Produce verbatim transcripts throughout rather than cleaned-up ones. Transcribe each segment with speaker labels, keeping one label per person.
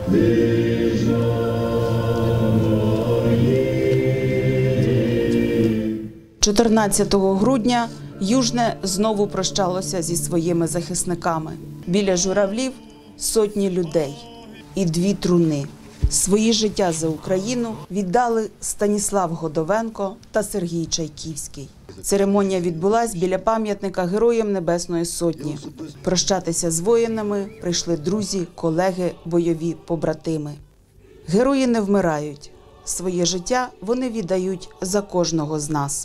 Speaker 1: чотирнадцятого грудня Южне знову прощалося зі своїми захисниками. Біля журавлів сотні людей і дві труни. Свої життя за Україну віддали Станіслав Годовенко та Сергій Чайківський. Церемонія відбулась біля пам'ятника Героям Небесної Сотні. Прощатися з воїнами прийшли друзі, колеги, бойові побратими. Герої не вмирають. Своє життя вони віддають за кожного з нас.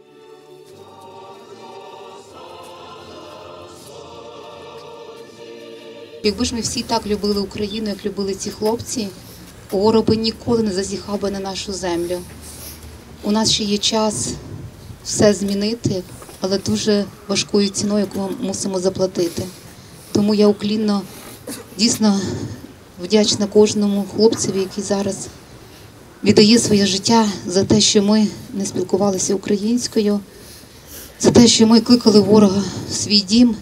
Speaker 2: Якби ж ми всі так любили Україну, як любили ці хлопці, ворог би ніколи не зазіхав би на нашу землю. У нас ще є час все змінити, але дуже важкою ціною, яку ми мусимо заплатити. Тому я уклінно, дійсно вдячна кожному хлопцеві, який зараз віддає своє життя за те, що ми не спілкувалися українською, за те, що ми кликали ворога в свій дім.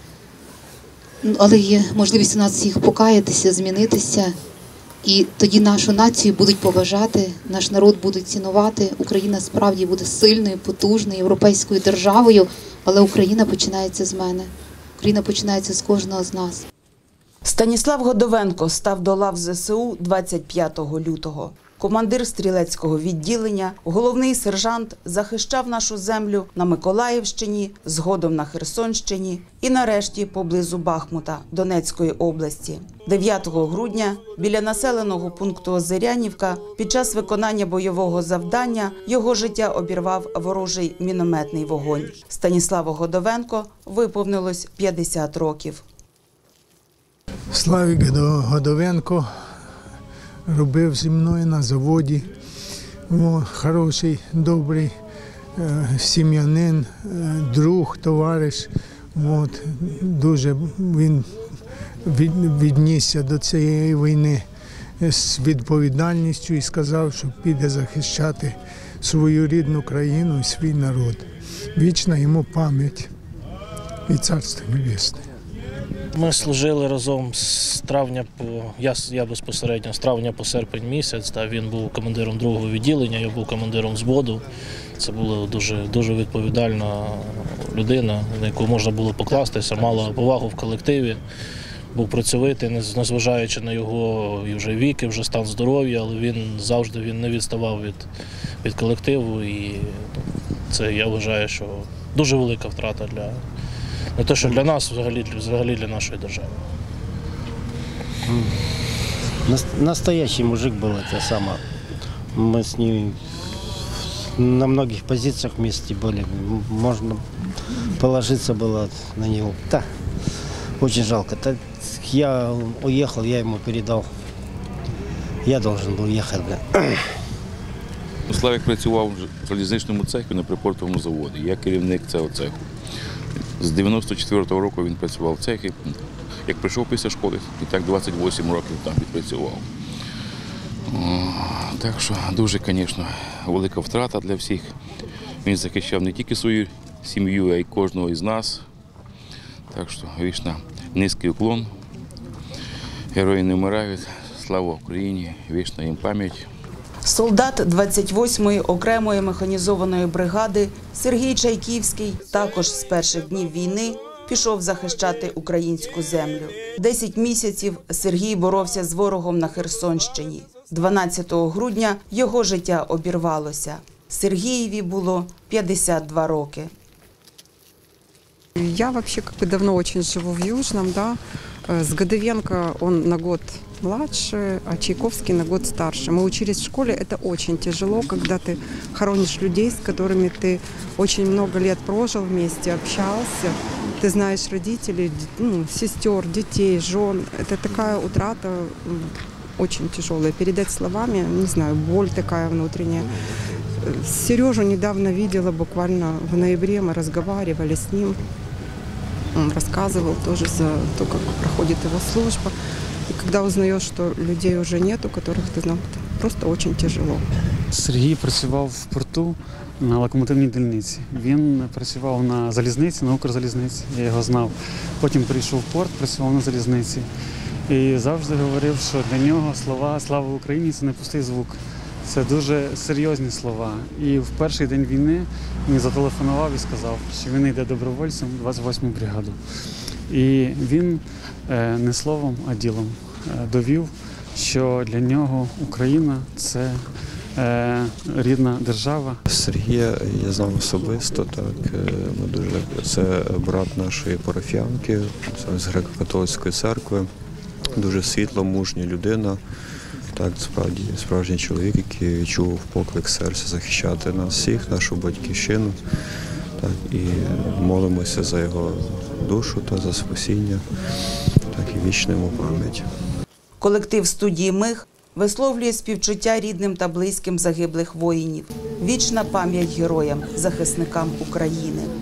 Speaker 2: Але є можливість у нас всіх покаятися, змінитися, і тоді нашу націю будуть поважати, наш народ будуть цінувати, Україна справді буде сильною, потужною, європейською державою, але Україна починається з мене, Україна починається з кожного з нас.
Speaker 1: Станіслав Годовенко став до лав зе се у двадцять п'ятого лютого. Командир стрілецького відділення, головний сержант захищав нашу землю на Миколаївщині, згодом на Херсонщині і нарешті поблизу Бахмута Донецької області. дев'ятого грудня біля населеного пункту Озерянівка під час виконання бойового завдання його життя обірвав ворожий мінометний вогонь. Станіславу Годовенко виповнилось п'ятдесят років.
Speaker 3: Славік Годовенко робив зі мною на заводі. О, хороший, добрий е, сім'янин, е, друг, товариш. От, дуже він від, віднісся до цієї війни з відповідальністю і сказав, що піде захищати свою рідну країну і свій народ. Вічна йому пам'ять і царство небесне.
Speaker 4: Ми служили разом з травня по я, я безпосередньо з травня по серпень місяць. Та він був командиром другого відділення, я був командиром взводу. Це була дуже дуже відповідальна людина, на яку можна було покластися, мала повагу в колективі. Був працьовитий, незважаючи на його і вже вік, і вже стан здоров'я, але він завжди він не відставав від, від колективу. І це, я вважаю, що дуже велика втрата для. Не те, що для нас, взагалі, взагалі для нашої держави.
Speaker 5: Настоящий мужик был, это самое. Мы с ним на многих позициях вместе были. Можно положиться было на него. Да, очень жалко. Так я уехал, я ему передал. Я должен был ехать.
Speaker 6: Славік працював в залізничному цехі на припортовому заводі. Я керівник цього цеху. З дев'яносто четвертого року він працював в цехі, як прийшов після школи, і так двадцять вісім років там відпрацював. Так що дуже, звісно, велика втрата для всіх. Він захищав не тільки свою сім'ю, а й кожного із нас. Так що вічно низький уклон. Герої не вмирають. Слава Україні, вічна їм пам'ять.
Speaker 1: Солдат двадцять восьмої окремої механізованої бригади Сергій Чайківський також з перших днів війни пішов захищати українську землю. Десять місяців Сергій боровся з ворогом на Херсонщині. дванадцятого грудня його життя обірвалося. Сергієві було п'ятдесят два роки.
Speaker 7: Я вообще как бы давно очень живу в Южном, да. С Годовенко он на год младше, а Чайковский на год старше. Мы учились в школе, это очень тяжело, когда ты хоронишь людей, с которыми ты очень много лет прожил вместе, общался. Ты знаешь родителей, ну, сестер, детей, жен. Это такая утрата очень тяжелая. Передать словами, не знаю, боль такая внутренняя. Сережу недавно видела, буквально в ноябре мы разговаривали с ним. Он рассказывал тоже за то, как проходит его служба. И когда узнаешь, что людей уже нету, которых ты знал, просто очень тяжело.
Speaker 8: Сергій працював в порту на локомотивній дільниці. Він працював на залізниці, на Укрзалізниці, я його знав. Потім прийшов в порт, працював на залізниці. І завжди говорив, що для нього слова «Слава Україні» – це не пустий звук. Це дуже серйозні слова. І в перший день війни мені зателефонував і сказав, що він йде добровольцем в двадцять восьму бригаду. І він не словом, а ділом довів, що для нього Україна – це рідна держава.
Speaker 9: Сергія я знав особисто, так, ми дуже, це брат нашої парафіянки з греко-католицької церкви, дуже світла, мужня людина, так, справді, справжній чоловік, який відчув поклик серця захищати нас всіх, нашу батьківщину, так, і молимося за його душу та за спасіння, так, і вічну йому пам'ять.
Speaker 1: Колектив студії «Миг» висловлює співчуття рідним та близьким загиблих воїнів. Вічна пам'ять героям, захисникам України.